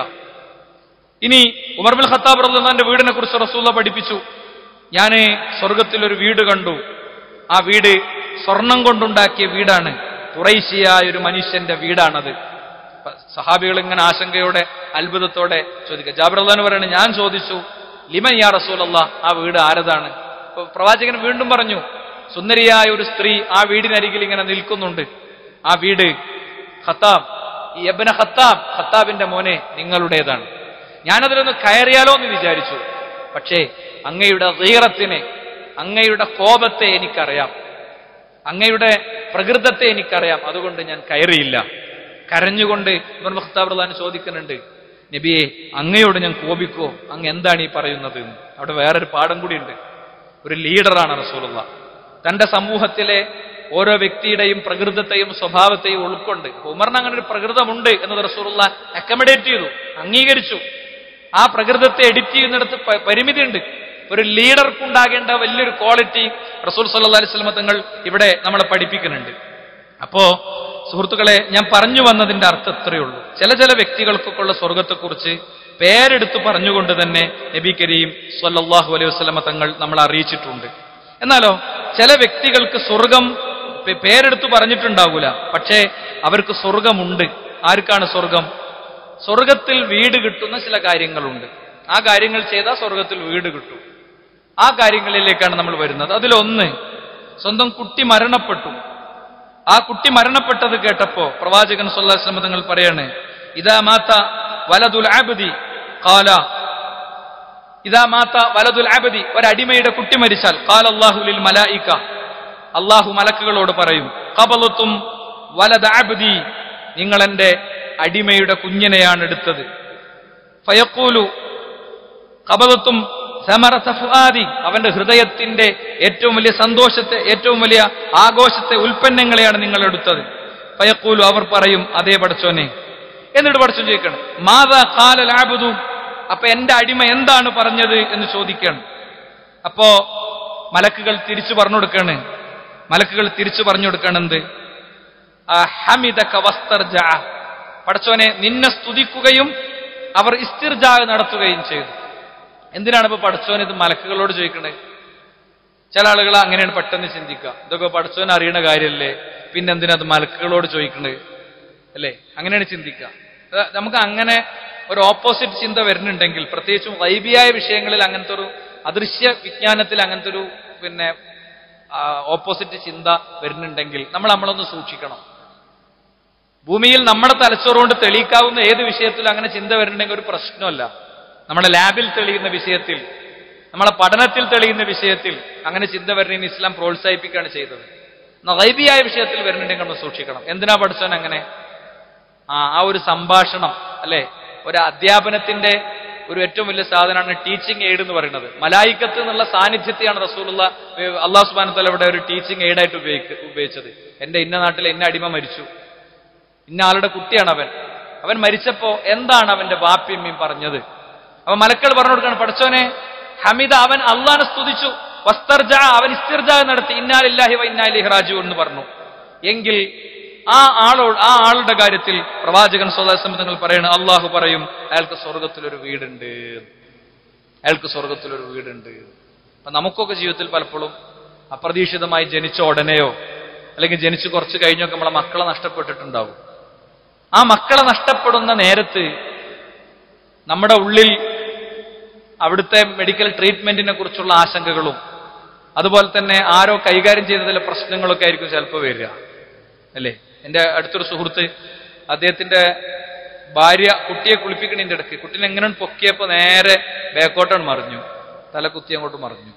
ഇനി ഉമർ ബിൻ ഖത്താബ് റളിയല്ലാഹു അൻഹുവിന്റെ വീടിനെ കുറിച്ച് റസൂലുള്ളാഹി പഠിപ്പിച്ചു. ഞാൻ സ്വർഗ്ഗത്തിൽ ഒരു വീട് കണ്ടു. ആ വീട് സ്വർണം കൊണ്ടുണ്ടാക്കിയ വീടാണ്. ഖുറൈശിയായ ഒരു മനുഷ്യന്റെ വീടാണത്. സഹാബികൾ ഇങ്ങനെ ആശങ്കയോടെ അത്ഭുതത്തോടെ ചോദിക്കുക. ജാബിർ റളിയല്ലാഹു അൻഹു പറയുന്നത്, ഞാൻ ചോദിച്ചു ലിമൻ യാ റസൂലല്ലാഹ്, ആ വീട് ആരതാണ്? പ്രവാചകൻ വീണ്ടും പറഞ്ഞു, സുന്ദരിയായ ഒരു സ്ത്രീ ആ വീടിനരികിൽ ഇങ്ങനെ നിൽക്കുന്നുണ്ട്. ആ വീട് ഖത്താബ്, ഈ ഇബ്നു ഖത്താബ്, ഖത്താബിന്റെ മോനെ നിങ്ങളുടേതാണ്. ഞാനതിലൊന്ന് കയറിയാലോ എന്ന് വിചാരിച്ചു. പക്ഷേ അങ്ങയുടെ ഗീറത്തിനെ, അങ്ങയുടെ കോപത്തെ എനിക്കറിയാം, അങ്ങയുടെ പ്രകൃതത്തെ എനിക്കറിയാം, അതുകൊണ്ട് ഞാൻ കയറിയില്ല. കരഞ്ഞുകൊണ്ട് ഇബ്നു ഖത്താബ് റളിയല്ലാഹു അൻഹു ചോദിക്കുന്നുണ്ട്, നബിയെ അങ്ങയോട് ഞാൻ കോപിക്കോ? അങ്ങ് എന്താണ് ഈ പറയുന്നത്? അവിടെ വേറൊരു പാഠം കൂടിയുണ്ട്. ഒരു ലീഡറാണ് റസൂലുള്ളാഹ്. തന്റെ സമൂഹത്തിലെ ഓരോ വ്യക്തിയുടെയും പ്രകൃതത്തെയും സ്വഭാവത്തെയും ഉൾക്കൊണ്ട്, ഉമറിന് അങ്ങനെ ഒരു പ്രകൃതമുണ്ട് എന്നത് റസൂലുള്ളാഹ് അക്കമഡേറ്റ് ചെയ്തു, അംഗീകരിച്ചു. ആ പ്രകൃതത്തെ എഡിറ്റ് ചെയ്യുന്നിടത്ത് പരിമിതിയുണ്ട്. ഒരു ലീഡർക്കുണ്ടാകേണ്ട വലിയൊരു ക്വാളിറ്റി റസൂൽ സല്ലല്ലാഹു അലൈഹി വസല്ലം തങ്ങൾ ഇവിടെ നമ്മളെ പഠിപ്പിക്കുന്നുണ്ട്. അപ്പോ സുഹൃത്തുക്കളെ, ഞാൻ പറഞ്ഞു വന്നതിന്റെ അർത്ഥം ഇത്രയേ ഉള്ളൂ. ചില വ്യക്തികൾക്കൊക്കെ ഉള്ള സ്വർഗത്തെക്കുറിച്ച് പേരെടുത്ത് പറഞ്ഞുകൊണ്ട് തന്നെ നബി കരീം സ്വല്ലല്ലാഹു അലൈഹി വസല്ലം തങ്ങൾ നമ്മളെ അറിയിച്ചിട്ടുണ്ട്. എന്നാലോ ചില വ്യക്തികൾക്ക് സ്വർഗം പേരെടുത്ത് പറഞ്ഞിട്ടുണ്ടാകൂല, പക്ഷേ അവർക്ക് സ്വർഗമുണ്ട്. ആർക്കാണ് സ്വർഗം? സ്വർഗത്തിൽ വീട് കിട്ടുന്ന ചില കാര്യങ്ങളുണ്ട്. ആ കാര്യങ്ങൾ ചെയ്താൽ സ്വർഗത്തിൽ വീട് കിട്ടും. ആ കാര്യങ്ങളിലേക്കാണ് നമ്മൾ വരുന്നത്. അതിലൊന്ന്, സ്വന്തം കുട്ടി മരണപ്പെട്ടു. ആ കുട്ടി മരണപ്പെട്ടത് കേട്ടപ്പോ പ്രവാചകൻ സ്വല്ലല്ലാഹു അലൈഹി വസല്ലം തങ്ങൾ പറയാണ്, ഇദാ മാത വലദുൽ അബ്ദി ഖാല, ഇദാ മാത വലദുൽ അബ്ദി, ഒരടിമയുടെ കുട്ടി മരിച്ചാൽ ഖാല അല്ലാഹു ലിൽ മലായിക, അല്ലാഹു മലക്കുകളോട് പറയും, ഖബലതും വലദ അബ്ദി, നിങ്ങൾ എന്റെ അടിമയുടെ കുഞ്ഞിനെയാണ് എടുത്തത്. ഫയഖൂലു ഖബലതും സമറത ഫുആദി, അവന്റെ ഹൃദയത്തിന്റെ ഏറ്റവും വലിയ സന്തോഷത്തെ, ഏറ്റവും വലിയ ആഘോഷത്തെ, ഉൽപ്പന്നങ്ങളെയാണ് നിങ്ങൾ എടുത്തത്. ഫയഖൂലു, അവർ പറയും, അതേ പടച്ചോനെ. എന്നിട്ട് പടച്ചോൻ ചോദിക്കണം, മാദാ ഖാലൽ അബ്ദു, അപ്പൊ എന്റെ അടിമ എന്താണ് പറഞ്ഞത് എന്ന് ചോദിക്കണം. അപ്പോ മലക്കുകൾ തിരിച്ചു പറഞ്ഞു കൊടുക്കണം എന്ത്? ഹമിദക വസ്തർജഅ, പടച്ചോനെ നിന്നെ സ്തുതിക്കുകയും അവർ ഇസ്തിർജാ നടത്തുകയും ചെയ്തു. എന്തിനാണ് ഇപ്പൊ പടച്ചോൻ ഇത് മലക്കുകളോട് ചോദിക്കണേ? ചില ആളുകൾ അങ്ങനെയാണ് പെട്ടെന്ന് ചിന്തിക്കുക, ഇതൊക്കെ പടച്ചോൻ അറിയണ കാര്യമല്ലേ, പിന്നെ എന്തിനാ അത് മലക്കുകളോട് ചോദിക്കണേ അല്ലേ? അങ്ങനെയാണ് ചിന്തിക്കുക. നമുക്ക് അങ്ങനെ ഒരു ഓപ്പോസിറ്റ് ചിന്ത വരുന്നുണ്ടെങ്കിൽ, പ്രത്യേകിച്ചും ഗൈബിയായ വിഷയങ്ങളിൽ അങ്ങനത്തെ ഒരു അദൃശ്യ വിജ്ഞാനത്തിൽ അങ്ങനത്തെ ഒരു ഓപ്പോസിറ്റ് ചിന്ത വരുന്നുണ്ടെങ്കിൽ നമ്മളൊന്ന് സൂക്ഷിക്കണം. ഭൂമിയിൽ നമ്മുടെ തലച്ചോറുകൊണ്ട് തെളിയിക്കാവുന്ന ഏത് വിഷയത്തിലും അങ്ങനെ ചിന്ത വരുന്നുണ്ടെങ്കിൽ ഒരു പ്രശ്നമല്ല. നമ്മുടെ ലാബിൽ തെളിയുന്ന വിഷയത്തിൽ, നമ്മളെ പഠനത്തിൽ തെളിയുന്ന വിഷയത്തിൽ അങ്ങനെ ചിന്ത വരുന്നതിന് ഇസ്ലാം പ്രോത്സാഹിപ്പിക്കുകയാണ് ചെയ്തത്. ഗൈബിയായ വിഷയത്തിൽ വരുന്നുണ്ടെങ്കിൽ നമ്മൾ സൂക്ഷിക്കണം. എന്തിനാ പഠിച്ചവൻ അങ്ങനെ? ആ ഒരു സംഭാഷണം അല്ലെ, ഒരു അധ്യാപനത്തിന്റെ ഒരു ഏറ്റവും വലിയ സാധനമാണ് ടീച്ചിങ് എയ്ഡ് എന്ന് പറയുന്നത്. മലായിക്കത്ത് എന്നുള്ള സാന്നിധ്യത്തെയാണ് റസൂലുള്ളാഹ് അല്ലാഹു സുബ്ഹാനഹു വ തആല ഇവിടെ ഒരു ടീച്ചിങ് എയ്ഡായിട്ട് ഉപയോഗിച്ചത്. എന്റെ ഇന്ന നാട്ടിൽ ഇന്ന അടിമ മരിച്ചു, ഇന്ന ആളുടെ കുട്ടിയാണ് അവൻ മരിച്ചപ്പോ എന്താണ് അവന്റെ വാപ്പിയമ്മയും പറഞ്ഞത്? അപ്പൊ മലക്കൾ പറഞ്ഞു കൊടുക്കാണ്, പടച്ചോനെ ഹമിദ, അവൻ അള്ളാനെ സ്തുതിച്ചു, വസ്തർജ, അവൻ ഇസ്തിർജ നടത്തി, ഇന്നാ ലില്ലാഹി വ ഇന്നാ ഇലൈഹി റാജിഊൻ എന്ന് പറഞ്ഞു. എങ്കിൽ ആ ആളുടെ കാര്യത്തിൽ പ്രവാചകൻ സ്വല്ലല്ലാഹു അലൈഹി വസല്ലം തങ്ങൾ പറയുന്നത്, അള്ളാഹു പറയും, അയാൾക്ക് സ്വർഗത്തിലൊരു വീടുണ്ട്, അയാൾക്ക് സ്വർഗത്തിലൊരു വീടുണ്ട്. അപ്പൊ നമുക്കൊക്കെ ജീവിതത്തിൽ പലപ്പോഴും അപ്രതീക്ഷിതമായി ജനിച്ച ഉടനെയോ അല്ലെങ്കിൽ ജനിച്ച് കുറച്ച് കഴിഞ്ഞൊക്കെ നമ്മളെ മക്കളെ നഷ്ടപ്പെട്ടിട്ടുണ്ടാവും. ആ മക്കളെ നഷ്ടപ്പെടുന്ന നേരത്ത് നമ്മുടെ ഉള്ളിൽ അവിടുത്തെ മെഡിക്കൽ ട്രീറ്റ്മെന്റിനെ കുറിച്ചുള്ള ആശങ്കകളും അതുപോലെ തന്നെ ആരോ കൈകാര്യം ചെയ്തതിലെ പ്രശ്നങ്ങളൊക്കെ ആയിരിക്കും ചിലപ്പോൾ വരിക അല്ലേ. എൻ്റെ അടുത്തൊരു സുഹൃത്ത്, അദ്ദേഹത്തിന്റെ ഭാര്യ കുട്ടിയെ കുളിപ്പിക്കണതിന്റെ ഇടയ്ക്ക് കുട്ടീനെ എങ്ങനെ പൊക്കിയപ്പോ നേരെ ബാക്കോട്ടാണ് മറിഞ്ഞു, തലകുത്തി അങ്ങോട്ട് മറിഞ്ഞു.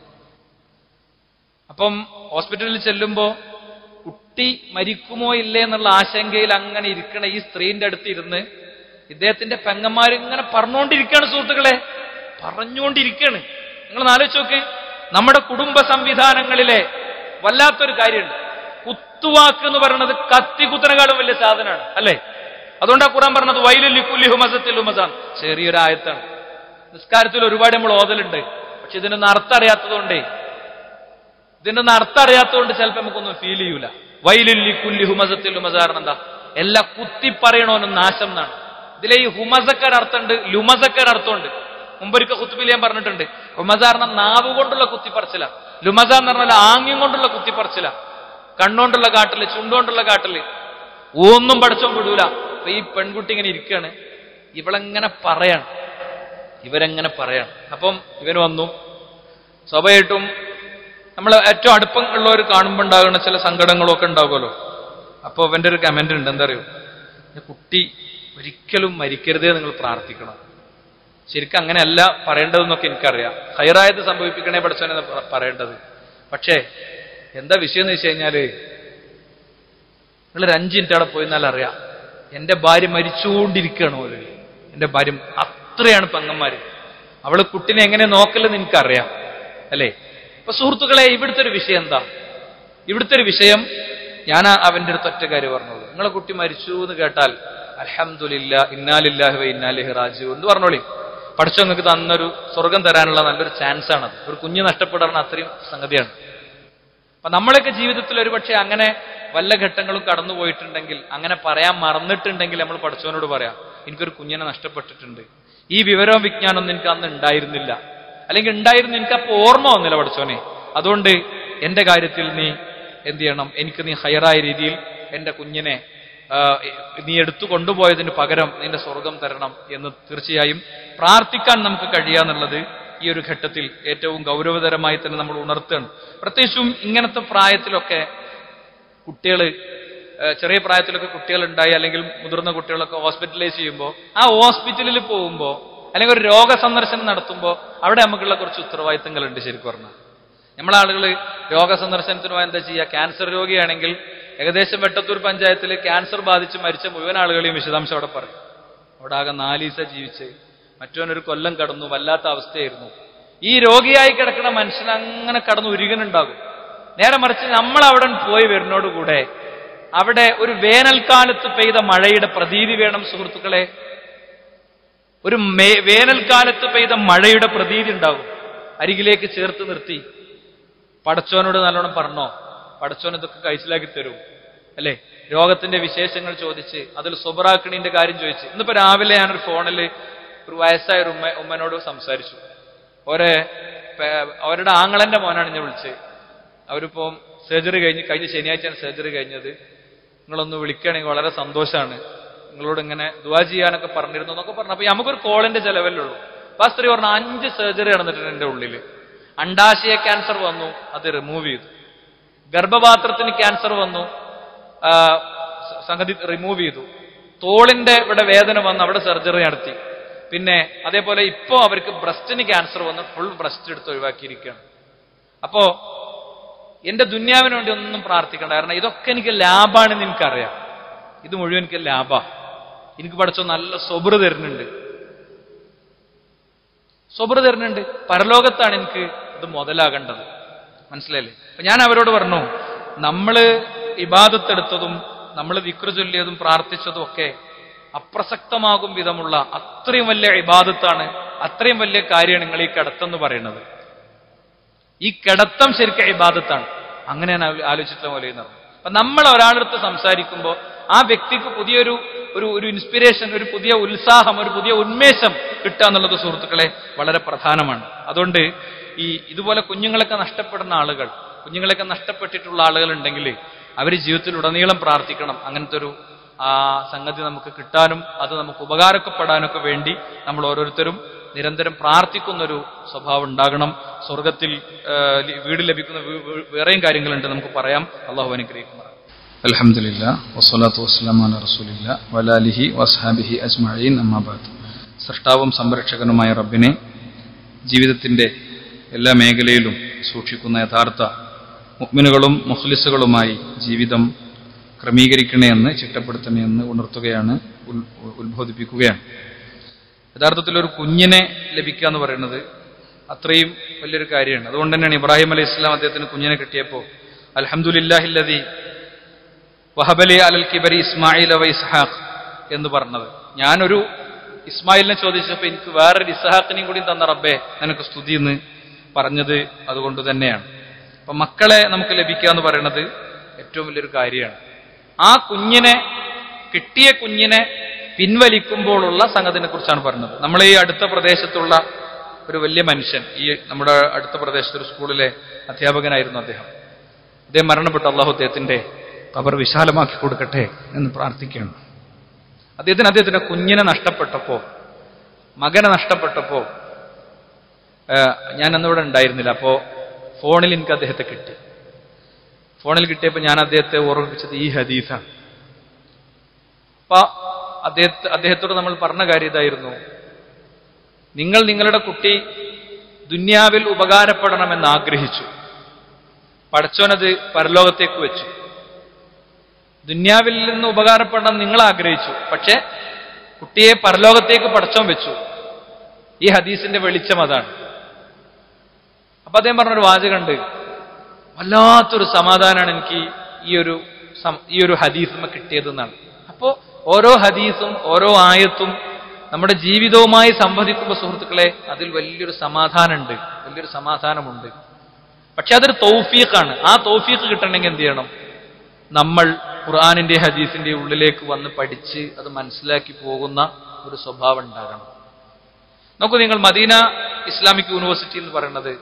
അപ്പം ഹോസ്പിറ്റലിൽ ചെല്ലുമ്പോ കുട്ടി മരിക്കുമോ ഇല്ലേ എന്നുള്ള ആശങ്കയിൽ അങ്ങനെ ഇരിക്കണ ഈ സ്ത്രീന്റെ അടുത്ത് ഇരുന്ന് ഇദ്ദേഹത്തിന്റെ പെങ്ങന്മാരിങ്ങനെ പറഞ്ഞുകൊണ്ടിരിക്കുകയാണ്. സുഹൃത്തുക്കളെ, പറഞ്ഞുകൊണ്ടിരിക്കുകയാണ്. നിങ്ങൾ ആലോചിച്ച് നോക്ക്, നമ്മുടെ കുടുംബ സംവിധാനങ്ങളിലെ വല്ലാത്തൊരു കാര്യമുണ്ട്. കുത്തുവാക്ക് എന്ന് പറയുന്നത് കത്തി കുത്തനേക്കാളും വലിയ സാധനമാണ് അല്ലേ. അതുകൊണ്ടാണ് ഖുർആൻ പറഞ്ഞത് വൈലുൽ ലിക്കുല്ലി ഹുമസത്തിൽ ഹുമസാൻ. ചെറിയൊരു ആയത്താണ്. നിസ്കാരത്തിൽ ഒരുപാട് നമ്മൾ ഓതലുണ്ട്. പക്ഷെ ഇതിനൊന്നും അർത്ഥം അറിയാത്തതുകൊണ്ട് ചിലപ്പോൾ നമുക്കൊന്നും ഫീൽ ചെയ്യൂല. വൈലുല്ലി കുല്ലി ഹുമസത്തിൽ ഹുമസാറിന് എന്താ? എല്ലാ കുത്തിപ്പറയണോനും നാശം എന്നാണ്. ഇതിലെ ഈ ഹുമസക്കർ അർത്ഥമുണ്ട്, ലുമസക്കർ അർത്ഥമുണ്ട്. മുമ്പൊരിക്കൽ ഖുത്ബിൽ ഞാൻ പറഞ്ഞിട്ടുണ്ട്, ഹുമസ പറഞ്ഞ നാവ് കൊണ്ടുള്ള കുത്തിപ്പറച്ചില, ലുമസ എന്ന് പറഞ്ഞാൽ ആംഗ്യം കൊണ്ടുള്ള കുത്തിപ്പറച്ചില. കണ്ണുകൊണ്ടുള്ള കാട്ടില്, ചുണ്ടുകൊണ്ടുള്ള കാട്ടില് ഒന്നും പഠിച്ചോൻ വിടൂല. അപ്പൊ ഈ പെൺകുട്ടി ഇങ്ങനെ ഇരിക്കുകയാണ്, ഇവരെങ്ങനെ പറയാണ്. അപ്പം ഇവന് വന്നു. സ്വാഭാവികമായിട്ടും നമ്മൾ ഏറ്റവും അടുപ്പം ഉള്ളവർ കാണുമ്പോൾ ഉണ്ടാകുന്ന ചില സങ്കടങ്ങളൊക്കെ ഉണ്ടാകുമല്ലോ. അപ്പൊ അവന്റെ ഒരു കമന്റ് ഉണ്ട്, എന്താ അറിയോ, കുട്ടി ഒരിക്കലും മരിക്കരുതേ നിങ്ങൾ പ്രാർത്ഥിക്കണം. ശരിക്കും അങ്ങനെയല്ല പറയേണ്ടതെന്നൊക്കെ എനിക്കറിയാം. ഹൈറായത് സംഭവിപ്പിക്കണേ പഠിച്ചവനെ പറയേണ്ടത്. പക്ഷേ എന്താ വിഷയം എന്ന് വെച്ച് കഴിഞ്ഞാല്, നിങ്ങളൊരു 5 മിനിറ്റ് അവിടെ പോയിന്നാൽ അറിയാം, എന്റെ ഭാര്യ മരിച്ചുകൊണ്ടിരിക്കുകയാണ് പോലെ. എന്റെ ഭാര്യ അത്രയാണ് പെങ്ങന്മാര്. അവള് കുട്ടിനെ എങ്ങനെ നോക്കലെന്ന് എനിക്കറിയാം, അല്ലേ? അപ്പൊ സുഹൃത്തുക്കളെ, ഇവിടുത്തെ ഒരു വിഷയം എന്താ? ഇവിടുത്തെ ഒരു വിഷയം, ഞാൻ അവന്റെ അടുത്ത് ഒറ്റ കാര്യം പറഞ്ഞോളൂ. നിങ്ങളെ കുട്ടി മരിച്ചു എന്ന് കേട്ടാൽ അൽഹംദുലില്ലാ ഇന്നാ ലില്ലാഹി വ ഇന്നാ ഇലൈഹി റാജിഊൻ എന്ന് പറഞ്ഞോളി. പഠിച്ചോ നിങ്ങൾക്ക് തന്നൊരു സ്വർഗം തരാനുള്ള നല്ലൊരു ചാൻസ് ആണത്. ഒരു കുഞ്ഞ് നഷ്ടപ്പെടാറുള്ള അത്രയും സംഗതിയാണ്. അപ്പൊ നമ്മളൊക്കെ ജീവിതത്തിൽ ഒരുപക്ഷെ അങ്ങനെ വല്ല ഘട്ടങ്ങളും കടന്നു പോയിട്ടുണ്ടെങ്കിൽ, അങ്ങനെ പറയാൻ മറന്നിട്ടുണ്ടെങ്കിൽ നമ്മൾ പഠിച്ചവനോട് പറയാം, എനിക്കൊരു കുഞ്ഞിനെ നഷ്ടപ്പെട്ടിട്ടുണ്ട്, ഈ വിവരവും വിജ്ഞാനമൊന്നും എനിക്ക് അന്ന് ഉണ്ടായിരുന്നില്ല, അല്ലെങ്കിൽ ഉണ്ടായിരുന്നു എനിക്കപ്പോൾ ഓർമ്മ വന്നില്ല പഠിച്ചോനെ. അതുകൊണ്ട് എന്റെ കാര്യത്തിൽ നീ എന്ത് ചെയ്യണം, എനിക്ക് നീ ഹയറായ രീതിയിൽ എന്റെ കുഞ്ഞിനെ നീ എടുത്തു കൊണ്ടുപോയതിന് പകരം നിന്റെ സ്വർഗം തരണം എന്ന് തീർച്ചയായും പ്രാർത്ഥിക്കാൻ നമുക്ക് കഴിയാന്നുള്ളത് ഈ ഒരു ഘട്ടത്തിൽ ഏറ്റവും ഗൗരവതരമായി തന്നെ നമ്മൾ ഉണർത്തുകയാണ്. പ്രത്യേകിച്ചും ഇങ്ങനത്തെ പ്രായത്തിലൊക്കെ കുട്ടികൾ, ചെറിയ പ്രായത്തിലൊക്കെ കുട്ടികളുണ്ടായി അല്ലെങ്കിൽ മുതിർന്ന കുട്ടികളൊക്കെ ഹോസ്പിറ്റലൈസ് ചെയ്യുമ്പോൾ, ആ ഹോസ്പിറ്റലിൽ പോകുമ്പോൾ അല്ലെങ്കിൽ ഒരു രോഗസന്ദർശനം നടത്തുമ്പോൾ അവിടെ നമുക്കുള്ള കുറച്ച് ഉത്തരവാദിത്തങ്ങളുണ്ട്. ശരിക്കും പറഞ്ഞാൽ നമ്മളെ ആളുകൾ രോഗസന്ദർശനത്തിന് പോയാൽ എന്താ ചെയ്യുക? ക്യാൻസർ രോഗിയാണെങ്കിൽ ഏകദേശം വെട്ടത്തൂർ പഞ്ചായത്തിൽ ക്യാൻസർ ബാധിച്ച് മരിച്ച മുഴുവൻ ആളുകളെയും വിശദാംശം അവിടെ പറയും. അവിടെ ആകെ 4 ദിവസം ജീവിച്ച്, മറ്റവനൊരു കൊല്ലം കടന്നു, വല്ലാത്ത അവസ്ഥയായിരുന്നു. ഈ രോഗിയായി കിടക്കുന്ന മനുഷ്യൻ അങ്ങനെ കടന്നു ഉരുകനുണ്ടാകും. നേരെ മറിച്ച് നമ്മൾ അവിടെ പോയി വരുന്നോടുകൂടെ അവിടെ ഒരു വേനൽക്കാലത്ത് പെയ്ത മഴയുടെ പ്രതീതി വേണം സുഹൃത്തുക്കളെ. ഒരു വേനൽക്കാലത്ത് പെയ്ത മഴയുടെ പ്രതീതി ഉണ്ടാകും. അരികിലേക്ക് ചേർത്ത് നിർത്തി പടച്ചോനോട് നല്ലോണം പറഞ്ഞോ, പടച്ചോൻ ഇതൊക്കെ കഴിച്ചിലാക്കി തരും, അല്ലേ? രോഗത്തിന്റെ വിശേഷങ്ങൾ ചോദിച്ച് അതിൽ സുബറാക്കണിന്റെ കാര്യം ചോദിച്ച്. ഇന്നിപ്പോ രാവിലെ ഞാനൊരു ഫോണിൽ ഒരു വയസ്സായ ഒരു ഉമ്മനോട് സംസാരിച്ചു. അവരുടെ ആങ്ങളന്റെ മോനാണ് ഞാൻ വിളിച്ചത്. അവരിപ്പോ സർജറി കഴിഞ്ഞ ശനിയാഴ്ചയാണ് സർജറി കഴിഞ്ഞത്. നിങ്ങളൊന്ന് വിളിക്കുകയാണെങ്കിൽ വളരെ സന്തോഷമാണ്, നിങ്ങളോട് ഇങ്ങനെ ദുആ ചെയ്യാനൊക്കെ പറഞ്ഞിരുന്നു എന്നൊക്കെ പറഞ്ഞു. അപ്പൊ നമുക്കൊരു കോളിന്റെ ചെലവല്ലുള്ളൂ. അപ്പൊ ആ സ്ത്രീ പറഞ്ഞു, 5 സർജറി നടന്നിട്ടുണ്ട് എന്റെ ഉള്ളിൽ. അണ്ടാശയ ക്യാൻസർ വന്നു, അത് റിമൂവ് ചെയ്തു. ഗർഭപാത്രത്തിന് ക്യാൻസർ വന്നു, സംഗതി റിമൂവ് ചെയ്തു. തോളിന്റെ ഇവിടെ വേദന വന്നു, അവിടെ സർജറി നടത്തി. പിന്നെ അതേപോലെ ഇപ്പോ അവർക്ക് ബ്രസ്റ്റിന് ക്യാൻസർ വന്ന് ഫുൾ ബ്രസ്റ്റ് എടുത്ത് ഒഴിവാക്കിയിരിക്കുകയാണ്. അപ്പോ എന്റെ ദുന്യാവിന് വേണ്ടി ഒന്നും പ്രാർത്ഥിക്കണ്ട, കാരണം ഇതൊക്കെ എനിക്ക് ലാഭാണെന്ന് എനിക്കറിയാം. ഇത് മുഴുവൻ എനിക്ക് ലാഭാ. എനിക്ക് പഠിച്ചോ നല്ല സൊബറ് തരുന്നുണ്ട്, പരലോകത്താണ് എനിക്ക് ഇത് മുതലാകേണ്ടത്. മനസ്സിലായില്ലേ? അപ്പൊ ഞാൻ അവരോട് പറഞ്ഞു, നമ്മള് ഇബാദത്തെടുത്തതും നമ്മൾ ദിക്ർ ചൊല്ലിയതും പ്രാർത്ഥിച്ചതും ഒക്കെ അപ്രസക്തമാകും വിധമുള്ള അത്രയും വലിയ ഇബാദത്താണ്, അത്രയും വലിയ കാര്യമാണ് നിങ്ങൾ ഈ കിടത്തെന്ന് പറയുന്നത്. ഈ കിടത്തം ശരിക്കും ഇബാദത്താണ്. അങ്ങനെ ഞാൻ ആലോചിച്ചിട്ടുള്ള പോലെ പറഞ്ഞു. അപ്പൊ നമ്മൾ ഒരാളടുത്ത് സംസാരിക്കുമ്പോൾ ആ വ്യക്തിക്ക് പുതിയൊരു ഒരു ഇൻസ്പിരേഷൻ, ഒരു പുതിയ ഉത്സാഹം, ഒരു പുതിയ ഉന്മേഷം കിട്ടുക എന്നുള്ളത് സുഹൃത്തുക്കളെ വളരെ പ്രധാനമാണ്. അതുകൊണ്ട് ഇതുപോലെ കുഞ്ഞുങ്ങളൊക്കെ നഷ്ടപ്പെടുന്ന ആളുകൾ, കുഞ്ഞുങ്ങളൊക്കെ നഷ്ടപ്പെട്ടിട്ടുള്ള ആളുകൾ ഉണ്ടെങ്കിൽ അവർ ജീവിതത്തിൽ ഉടനീളം പ്രാർത്ഥിക്കണം. അങ്ങനത്തെ ഒരു സംഗതി നമുക്ക് കിട്ടാനും അത് നമുക്ക് ഉപകാരപ്പെടാനൊക്കെ വേണ്ടി നമ്മൾ ഓരോരുത്തരും നിരന്തരം പ്രാർത്ഥിക്കുന്നൊരു സ്വഭാവം ഉണ്ടാകണം. സ്വർഗത്തിൽ വീട് ലഭിക്കുന്ന വേറെയും കാര്യങ്ങളുണ്ട്, നമുക്ക് പറയാം. അള്ളാഹു അനുഗ്രഹിക്കുമാറാകട്ടെ. അൽഹംദുലില്ലാഹ് വസ്സലാത്തു വസ്സലാമു അലാ റസൂലില്ലാഹ് വഅലാ ആലിഹി വസ്ഹാബിഹി അജ്മഈൻ അമ്മാ ബഅദ്. സൃഷ്ടാവും സംരക്ഷകനുമായ റബ്ബിനെ ജീവിതത്തിന്റെ എല്ലാ മേഖലയിലും സൂക്ഷിക്കുന്ന യഥാർത്ഥ മുഅ്മിനുകളും മുഖ്ലിസുകളുമായി ജീവിതം ക്രമീകരിക്കണേ എന്ന് ചിട്ടപ്പെടുത്തണേ എന്ന് ഉണർത്തുകയാണ്, ഉത്ബോധിപ്പിക്കുകയാണ്. യഥാർത്ഥത്തിൽ ഒരു കുഞ്ഞിനെ ലഭിക്കുക എന്ന് പറയുന്നത് അത്രയും വലിയൊരു കാര്യമാണ്. അതുകൊണ്ട് തന്നെയാണ് ഇബ്രാഹിം അലൈഹി ഇസ്ലാം അദ്ദേഹത്തിന് കുഞ്ഞിനെ കിട്ടിയപ്പോൾ അൽഹംദുലില്ലാഹില്ലദീ വഹബലി അലൽ കിബരി ഇസ്മാഈല വ ഇസ്ഹാഖ് എന്ന് പറഞ്ഞത്. ഞാനൊരു ഇസ്മായിലിനെ ചോദിച്ചപ്പോൾ എനിക്ക് വേറൊരു ഇസ്ഹാഖിനെയും കൂടി തന്ന റബ്ബേ നിനക്ക് സ്തുതി എന്ന് പറഞ്ഞത് അതുകൊണ്ട് തന്നെയാണ്. അപ്പൊ മക്കളെ നമുക്ക് ലഭിക്കുക എന്ന് പറയുന്നത് ഏറ്റവും വലിയൊരു കാര്യമാണ്. ആ കുഞ്ഞിനെ, കിട്ടിയ കുഞ്ഞിനെ പിൻവലിക്കുമ്പോഴുള്ള സംഗതിനെ കുറിച്ചാണ് പറഞ്ഞത്. നമ്മളെ ഈ അടുത്ത പ്രദേശത്തുള്ള ഒരു വലിയ മനുഷ്യൻ, ഈ നമ്മുടെ അടുത്ത പ്രദേശത്ത് ഒരു സ്കൂളിലെ അധ്യാപകനായിരുന്നു അദ്ദേഹം മരണപ്പെട്ടു. അള്ളാഹു അദ്ദേഹത്തിന്റെ ഖബർ വിശാലമാക്കി കൊടുക്കട്ടെ എന്ന് പ്രാർത്ഥിക്കുകയാണ്. അദ്ദേഹത്തിന്റെ കുഞ്ഞിനെ നഷ്ടപ്പെട്ടപ്പോ, മകനെ നഷ്ടപ്പെട്ടപ്പോ, ഞാൻ അന്നിവിടെ ഉണ്ടായിരുന്നില്ല. അപ്പോ ഫോണിൽ എനിക്ക് അദ്ദേഹത്തെ കിട്ടി. ഫോണിൽ കിട്ടിയപ്പോൾ ഞാൻ അദ്ദേഹത്തെ ഓർമ്മിപ്പിച്ചത് ഈ ഹദീസാണ്. അപ്പൊ അദ്ദേഹത്തോട് നമ്മൾ പറഞ്ഞ കാര്യം ഇതായിരുന്നു: നിങ്ങൾ നിങ്ങളുടെ കുട്ടി ദുന്യാവിൽ ഉപകാരപ്പെടണമെന്ന് ആഗ്രഹിച്ചു, പടച്ചോനത് പരലോകത്തേക്ക് വെച്ചു. ദുന്യാവിൽ നിന്ന് ഉപകാരപ്പെടണം നിങ്ങൾ ആഗ്രഹിച്ചു, പക്ഷെ കുട്ടിയെ പരലോകത്തേക്ക് പടച്ചോൻ വെച്ചു. ഈ ഹദീസിന്റെ വെളിച്ചം അതാണ്. അപ്പൊ അദ്ദേഹം പറഞ്ഞൊരു വാചകമുണ്ട്, വല്ലാത്തൊരു സമാധാനമാണ് എനിക്ക് ഈ ഒരു ഹദീസുമ കിട്ടിയതെന്നാണ്. അപ്പോ ഓരോ ഹദീസും ഓരോ ആയത്തും നമ്മുടെ ജീവിതവുമായി സംവദിക്കുമ്പോൾ സുഹൃത്തുക്കളെ അതിൽ വലിയൊരു സമാധാനമുണ്ട്, വലിയൊരു സമാധാനമുണ്ട്. പക്ഷെ അതൊരു തൗഫീഖാണ്. ആ തൗഫീഖ് കിട്ടണമെങ്കിൽ എന്ത് ചെയ്യണം? നമ്മൾ ഖുർആനിന്റെ ഹദീസിന്റെ ഉള്ളിലേക്ക് വന്ന് പഠിച്ച് അത് മനസ്സിലാക്കി പോകുന്ന ഒരു സ്വഭാവം ഉണ്ടാകണം. നോക്കൂ, നിങ്ങൾ മദീന ഇസ്ലാമിക് യൂണിവേഴ്സിറ്റി എന്ന് പറയുന്നത്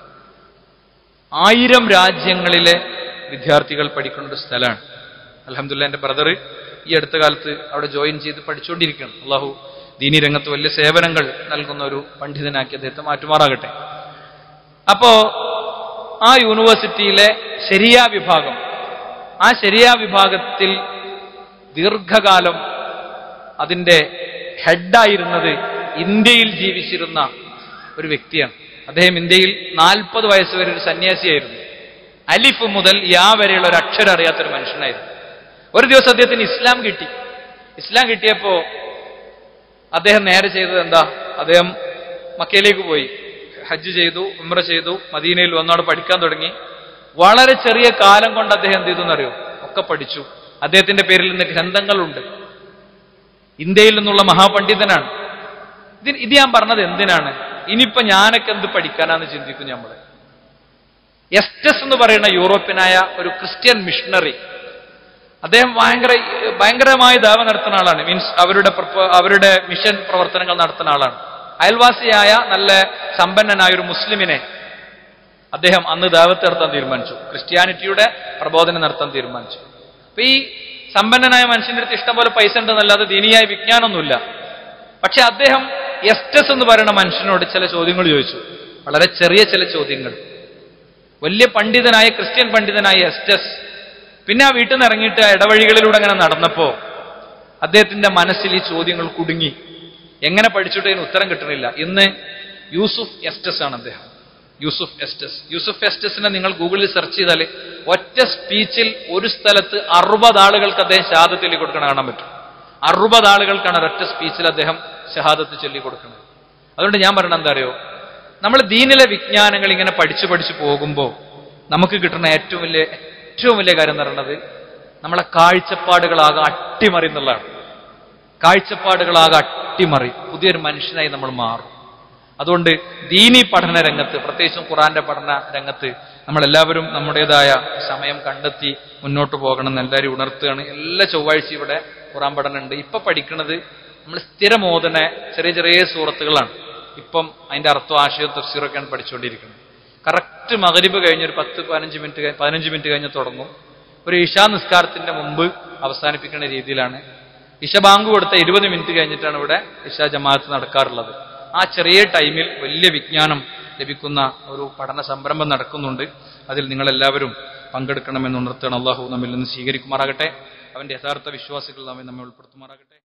1000 രാജ്യങ്ങളിലെ വിദ്യാർത്ഥികൾ പഠിക്കുന്ന ഒരു സ്ഥലമാണ്. അൽഹംദുലില്ലാഹ് എന്റെ ബ്രദർ ഈ അടുത്ത കാലത്ത് അവിടെ ജോയിൻ ചെയ്ത് പഠിച്ചുകൊണ്ടിരിക്കുകയാണ്. അള്ളാഹു ദീനി രംഗത്ത് വലിയ സേവനങ്ങൾ നൽകുന്ന ഒരു പണ്ഡിതനാക്കി അദ്ദേഹത്തെ മാറ്റുമാറാകട്ടെ. അപ്പോ ആ യൂണിവേഴ്സിറ്റിയിലെ ശരിയാ വിഭാഗം, ആ ശരിയാ വിഭാഗത്തിൽ ദീർഘകാലം അതിന്റെ ഹെഡായിരുന്നത് ഇന്ത്യയിൽ ജീവിച്ചിരുന്ന ഒരു വ്യക്തിയാണ്. അദ്ദേഹം ഇന്ത്യയിൽ 40 വയസ്സ് വരെ ഒരു സന്യാസിയായിരുന്നു. അലിഫ് മുതൽ യാ വരെയുള്ള ഒരു അക്ഷരം അറിയാത്തൊരു മനുഷ്യനായിരുന്നു. ഒരു ദിവസം അദ്ദേഹത്തിന് ഇസ്ലാം കിട്ടി. ഇസ്ലാം കിട്ടിയപ്പോ അദ്ദേഹം നേരെ ചെയ്തത് എന്താ? അദ്ദേഹം മക്കയിലേക്ക് പോയി, ഹജ്ജ് ചെയ്തു, ഉംറ ചെയ്തു, മദീനയിൽ വന്നോടെ പഠിക്കാൻ തുടങ്ങി. വളരെ ചെറിയ കാലം കൊണ്ട് അദ്ദേഹം എന്ത് ചെയ്തു എന്നറിയോ? ഒക്കെ പഠിച്ചു. അദ്ദേഹത്തിന്റെ പേരിൽ നിന്ന് ഗ്രന്ഥങ്ങളുണ്ട്. ഇന്ത്യയിൽ നിന്നുള്ള മഹാപണ്ഡിതനാണ്. ഇത് ഞാൻ പറഞ്ഞത് എന്തിനാണ്? ഇനിയിപ്പോ ഞാനൊക്കെ എന്ത് പഠിക്കാനാന്ന് ചിന്തിക്കും നമ്മൾ. എസ്റ്റസ് എന്ന് പറയുന്ന യൂറോപ്യനായ ഒരു ക്രിസ്ത്യൻ മിഷണറി, അദ്ദേഹം ഭയങ്കരമായ ദാവ നടത്തുന്ന ആളാണ്. മീൻസ് അവരുടെ മിഷൻ പ്രവർത്തനങ്ങൾ നടത്തുന്ന ആളാണ്. അയൽവാസിയായ നല്ല സമ്പന്നനായ ഒരു മുസ്ലിമിനെ അദ്ദേഹം അന്ന് ദാവത്ത് നടത്താൻ തീരുമാനിച്ചു, ക്രിസ്ത്യാനിറ്റിയുടെ പ്രബോധനം നടത്താൻ തീരുമാനിച്ചു. അപ്പൊ ഈ സമ്പന്നനായ മനുഷ്യന്റെ അടുത്ത് ഇഷ്ടം പോലെ പൈസ ഉണ്ടെന്നല്ലാതെ ദീനിയായ വിജ്ഞാനമൊന്നുമില്ല. പക്ഷെ അദ്ദേഹം എസ്റ്റസ് എന്ന് പറയുന്ന മനുഷ്യനോട് ചില ചോദ്യങ്ങൾ ചോദിച്ചു, വളരെ ചെറിയ ചില ചോദ്യങ്ങൾ. വലിയ പണ്ഡിതനായ ക്രിസ്ത്യൻ പണ്ഡിതനായ എസ്റ്റസ് പിന്നെ ആ വീട്ടിൽ നിന്ന് ഇറങ്ങിയിട്ട് ഇടവഴികളിലൂടെ അങ്ങനെ നടന്നപ്പോ അദ്ദേഹത്തിന്റെ മനസ്സിൽ ഈ ചോദ്യങ്ങൾ കുടുങ്ങി. എങ്ങനെ പഠിച്ചിട്ട് ഇതിന് ഉത്തരം കിട്ടണില്ല. ഇന്ന് യൂസുഫ് എസ്റ്റസ് ആണ് അദ്ദേഹം. യൂസുഫ് എസ്റ്റസിനെ നിങ്ങൾ ഗൂഗിളിൽ സെർച്ച് ചെയ്താൽ ഒറ്റ സ്പീച്ചിൽ ഒരു സ്ഥലത്ത് 60 ആളുകൾക്ക് അദ്ദേഹം ഷഹാദത്ത് ചൊല്ലി കൊടുക്കണം കാണാൻ പറ്റും. 60 ആളുകൾക്കാണ് ഒരൊറ്റ സ്പീച്ചിൽ അദ്ദേഹം ഷഹാദത്ത് ചൊല്ലി കൊടുക്കുന്നത്. അതുകൊണ്ട് ഞാൻ പറയണത് എന്താ അറിയോ, നമ്മൾ ദീനിലെ വിജ്ഞാനങ്ങൾ ഇങ്ങനെ പഠിച്ചു പോകുമ്പോൾ നമുക്ക് കിട്ടുന്ന ഏറ്റവും വലിയ കാര്യം എന്ന് പറയുന്നത് നമ്മളെ കാഴ്ചപ്പാടുകളാകെ അട്ടിമറി എന്നുള്ളതാണ്. കാഴ്ചപ്പാടുകളാകെ അട്ടിമറി, പുതിയൊരു മനുഷ്യനായി നമ്മൾ മാറും. അതുകൊണ്ട് ദീനി പഠന രംഗത്ത്, പ്രത്യേകിച്ചും ഖുർആന്റെ പഠന രംഗത്ത് നമ്മളെല്ലാവരും നമ്മുടേതായ സമയം കണ്ടെത്തി മുന്നോട്ട് പോകണം എന്ന് എല്ലാവരും ഉണർത്തുകയാണ്. എല്ലാ ചൊവ്വാഴ്ചയും ഇവിടെ ഖുർആൻ പഠനമുണ്ട്. ഇപ്പൊ പഠിക്കുന്നത് നമ്മൾ സ്ഥിരം ഓതുന്ന ചെറിയ സൂറത്തുകളാണ്. ഇപ്പം അതിന്റെ അർത്ഥം, ആശയവും തഫ്സീറൊക്കെയാണ് പഠിച്ചുകൊണ്ടിരിക്കുന്നത്. കറക്റ്റ് മഗ്രിബ് കഴിഞ്ഞ് ഒരു 15 മിനിറ്റ് കഴിഞ്ഞ് തുടങ്ങും. ഒരു ഇശാ നിസ്കാരത്തിന്റെ മുമ്പ് അവസാനിപ്പിക്കുന്ന രീതിയിലാണ്. ഇശ ബാങ്ക് കൊടുത്ത 20 മിനിറ്റ് കഴിഞ്ഞിട്ടാണ് ഇവിടെ ഇശാ ജമാഅത്ത് നടക്കാറുള്ളത്. ആ ചെറിയ ടൈമിൽ വലിയ വിജ്ഞാനം ലഭിക്കുന്ന ഒരു പഠന സംരംഭം നടക്കുന്നുണ്ട്. അതിൽ നിങ്ങളെല്ലാവരും പങ്കെടുക്കണമെന്ന് ഉണർത്തുകയാണ്. അള്ളാഹു നമ്മിൽ നിന്ന് സ്വീകരിക്കുമാറാകട്ടെ. അവന്റെ യഥാർത്ഥ വിശ്വാസികൾ നമ്മെ ഉൾപ്പെടുത്തുമാറാകട്ടെ.